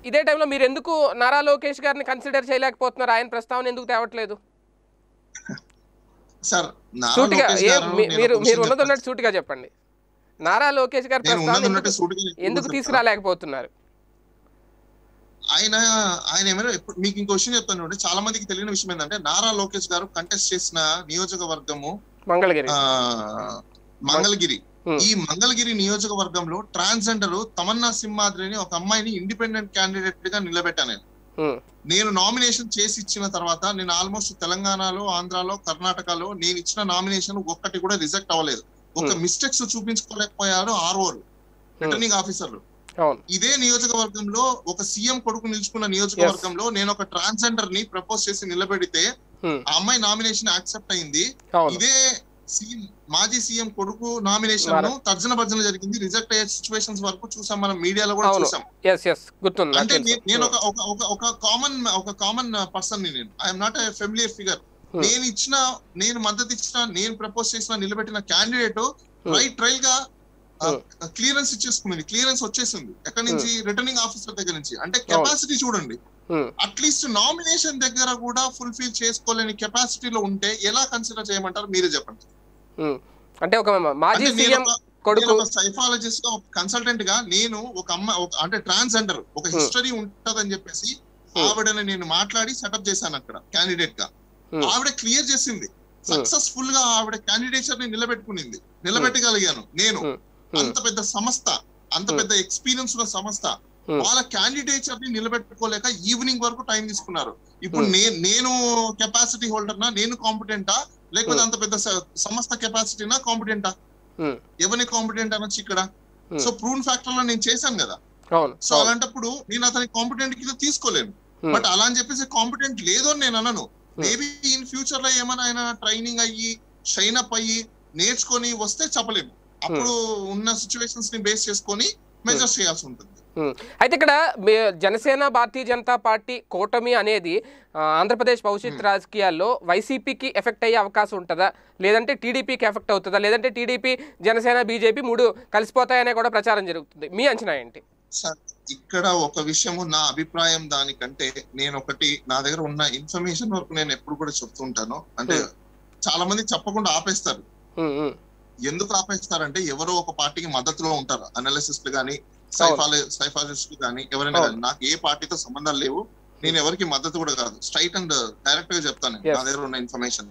ఇదే టైంలో మీరు ఎందుకు నారా లోకేష్ గారిని కన్సిడర్ చేయలేకపోతున్నారు? ఆయన ప్రస్తావన ఎందుకు తేవట్లేదు? సార్ సూటిగా మీరు ఉన్నదన్నట్టు సూటిగా చెప్పండి. నారా లోకేష్ గారి ప్రస్తావన ఎందుకు తీసుకురాలేకపోతున్నారు? ఆయన ఏమైనా మీకు ఇంకో విషయం చెప్తాను చూడండి. చాలా మందికి తెలియని విషయం ఏంటంటే నారా లోకేష్ గారు కంటెస్ట్ చేసిన నియోజకవర్గము మంగళగిరి. ఈ మంగళగిరి నియోజకవర్గంలో ట్రాన్స్జెండర్ తమన్నా సింహాద్రి అని ఒక అమ్మాయిని ఇండిపెండెంట్ క్యాండిడేట్ గా నిలబెట్టాను. నేను నామినేషన్ చేసి ఇచ్చిన తర్వాత నేను ఆల్మోస్ట్ తెలంగాణలో, ఆంధ్రాలో, కర్ణాటకలో నేను ఇచ్చిన నామినేషన్ ఒక్కటి కూడా రిజెక్ట్ అవ్వలేదు. ఒక మిస్టేక్స్ చూపించుకోలేకపోయారు ఆర్ఓలు, రిటర్నింగ్ ఆఫీసర్లు. ఇదే నియోజకవర్గంలో ఒక సీఎం కొడుకు నిలుచుకున్న నియోజకవర్గంలో నేను ఒక ట్రాన్స్జెండర్ ని ప్రపోజ్ చేసి నిలబెడితే ఆ అమ్మాయి నామినేషన్ యాక్సెప్ట్ అయింది. ఇదే మాజీ సీఎం కొడుకు నామినేషన్ తర్జన భర్జన జరిగింది, రిజెక్ట్ అయ్యే సిచ్యువేషన్స్ వరకు చూసాం, మనం మీడియాలో కూడా చూసాం. అంటే నేను ఒక కామన్ పర్సన్ ని, నేను I'm not a familiar figure. నేను మద్దతు ఇచ్చిన, నేను ప్రపోజ్ చేసిన, నిలబెట్టిన క్యాండిడేట్ ట్రయల్ గా క్లియరెన్స్ ఇచ్చేసుకున్నది. క్లియరెన్స్ వచ్చేసింది ఎక్కడి నుంచి? రిటర్నింగ్ ఆఫీసర్ దగ్గర నుంచి. అంటే కెపాసిటీ చూడండి. అట్లీస్ట్ నామినేషన్ దగ్గర కూడా ఫుల్ఫిల్ చేసుకోలేని కెపాసిటీలో ఉంటే ఎలా కన్సిడర్ చేయమంటారు? మీరే చెప్పండి. అంటే ఒక మాజీ సీఎం కొడుకు సైకాలజిస్ట్ గా, కన్సల్టెంట్ గా నేను ఒక అంటే ట్రాన్స్జెండర్ ఒక హిస్టరీ ఉంటదని చెప్పేసి ఆవిడని నేను మాట్లాడి సెటప్ చేశాను అక్కడ క్యాండిడేట్ గా. ఆవిడ క్లియర్ చేసింది, సక్సెస్ఫుల్ గా ఆవిడ క్యాండిడేచర్ ని నిలబెట్టగలిగాను నేను. అంత పెద్ద సంస్థ, అంత పెద్ద ఎక్స్పీరియన్స్ ఉన్న సంస్థ వాళ్ళ క్యాండిడేచర్ ని నిలబెట్టుకోలేక ఈవినింగ్ వరకు టైం తీసుకున్నారు. ఇప్పుడు నేను కెపాసిటీ హోల్డర్నా, నేను కాంపిటెంటా, లేకపోతే అంత పెద్ద సంస్థ కెపాసిటీనా కాంపిటెంటా? ఎవరిని కాంపిటెంట్ అనొచ్చు ఇక్కడ? సో ప్రూన్ ఫ్యాక్టర్ లో నేను చేశాను కదా. సో అలాంటప్పుడు నేను అతని కాంపిటెంట్ కింద తీసుకోలేను. బట్ అలా అని చెప్పేసి కాంపిటెంట్ లేదు అని నేను అనను. మేబీ ఇన్ ఫ్యూచర్ లో ఏమైనా ఆయన ట్రైనింగ్ అయ్యి షైన్ అప్ అయ్యి నేర్చుకొని వస్తే చెప్పలేము. అప్పుడు ఉన్న సిచ్యువేషన్స్ ని బేస్ చేసుకొని మెజర్స్ చేయాల్సి ఉంటుంది. అయితే ఇక్కడ జనసేన, భారతీయ జనతా పార్టీ కూటమి అనేది ఆంధ్రప్రదేశ్ భవిష్యత్ రాజకీయాల్లో వైసీపీకి ఎఫెక్ట్ అయ్యే అవకాశం ఉంటుందా, లేదంటే టీడీపీకి ఎఫెక్ట్ అవుతుందా, లేదంటే టీడీపీ, జనసేన, బీజేపీ మూడు కలిసిపోతాయనే కూడా ప్రచారం జరుగుతుంది. మీ అంచనా ఏంటి? సార్ ఇక్కడ ఒక విషయము, నా అభిప్రాయం దానికంటే నేను ఒకటి, నా దగ్గర ఉన్న ఇన్ఫర్మేషన్ వరకు నేను ఎప్పుడు కూడా చెప్తుంటాను. అంటే చాలా మంది చెప్పకుండా ఆపేస్తారు. ఎందుకు ఆపేస్తారంటే ఎవరో ఒక పార్టీకి మద్దతులో ఉంటారు, అనలిసిస్టులు కానీ, సైఫాలజిస్టులు కానీ, ఎవరైనా కానీ. నాకు ఏ పార్టీతో సంబంధాలు లేవు, నేను ఎవరికి మద్దతు కూడా కాదు. స్ట్రైట్ అండ్ డైరెక్ట్ గా చెప్తాను నా దగ్గర ఉన్న ఇన్ఫర్మేషన్.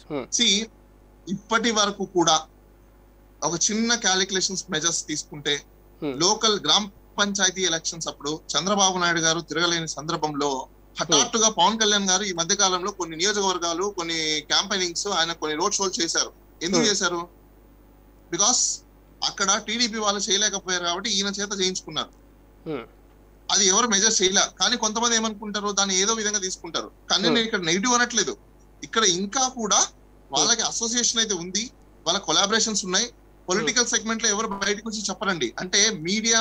ఇప్పటి వరకు కూడా ఒక చిన్న క్యాలిక్యులేషన్స్ మెజర్స్ తీసుకుంటే, లోకల్ గ్రామ పంచాయతీ ఎలక్షన్స్ అప్పుడు చంద్రబాబు నాయుడు గారు తిరగలేని సందర్భంలో హఠాత్తుగా పవన్ కళ్యాణ్ గారు ఈ మధ్య కాలంలో కొన్ని నియోజకవర్గాలు, కొన్ని క్యాంపెయినింగ్స్, ఆయన కొన్ని రోడ్ షోలు చేశారు. ఎందుకు చేశారు? బికాస్ అక్కడ టీడీపీ వాళ్ళు చేయలేకపోయారు కాబట్టి ఈయన చేత చేయించుకున్నారు. అది ఎవరు మెజర్ చేయలే. కానీ కొంతమంది ఏమనుకుంటారు, దాన్ని ఏదో విధంగా తీసుకుంటారు. కానీ నేను ఇక్కడ నెగిటివ్ అనట్లేదు. ఇక్కడ ఇంకా కూడా వాళ్ళకి అసోసియేషన్ అయితే ఉంది, వాళ్ళ కొలాబరేషన్స్ ఉన్నాయి. పొలిటికల్ సెగ్మెంట్ లో ఎవరు బయటకు వచ్చి చెప్పరండి. అంటే మీడియా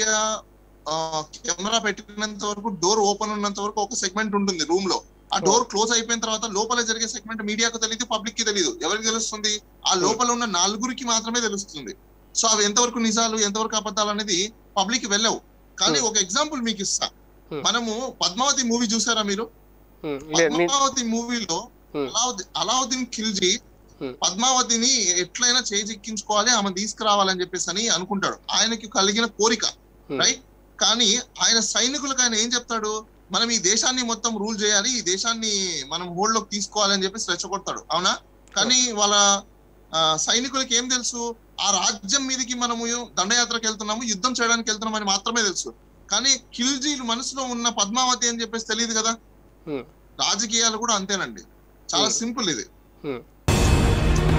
కెమెరా పెట్టినంత వరకు, డోర్ ఓపెన్ ఉన్నంత వరకు ఒక సెగ్మెంట్ ఉంటుంది రూమ్ లో. ఆ డోర్ క్లోజ్ అయిపోయిన తర్వాత లోపల జరిగే సెగ్మెంట్ మీడియాకు తెలియదు, పబ్లిక్ కి తెలియదు. ఎవరికి తెలుస్తుంది? ఆ లోపల ఉన్న నలుగురికి మాత్రమే తెలుస్తుంది. సో అవి ఎంతవరకు నిజాలు, ఎంతవరకు అబద్ధాలు అనేది పబ్లిక్ వెళ్ళవు. కానీ ఒక ఎగ్జాంపుల్ మీకు ఇస్తా. మనము పద్మావతి మూవీ చూసారా మీరు? పద్మావతి మూవీలో అలావుద్దీన్ ఖిల్జీ పద్మావతిని ఎట్లయినా చేజిక్కించుకోవాలి, ఆమె తీసుకురావాలని చెప్పేసి అని అనుకుంటాడు. ఆయనకి కలిగిన కోరిక, రైట్? కానీ ఆయన సైనికులకు ఆయన ఏం చెప్తాడు? మనం ఈ దేశాన్ని మొత్తం రూల్ చేయాలి, ఈ దేశాన్ని మనం హోల్డ్ లోకి తీసుకోవాలి అని చెప్పేసి రెచ్చగొడతాడు, అవునా? కానీ వాళ్ళ సైనికులకి ఏం తెలుసు? ఆ రాజ్యం మీదకి మనము దండయాత్రకు వెళ్తున్నాము, యుద్ధం చేయడానికి వెళ్తున్నాం అని మాత్రమే తెలుసు. కానీ ఖిల్జీ మనసులో ఉన్న పద్మావతి అని చెప్పేసి తెలియదు కదా. రాజకీయాలు కూడా అంతేనండి, చాలా సింపుల్ ఇది.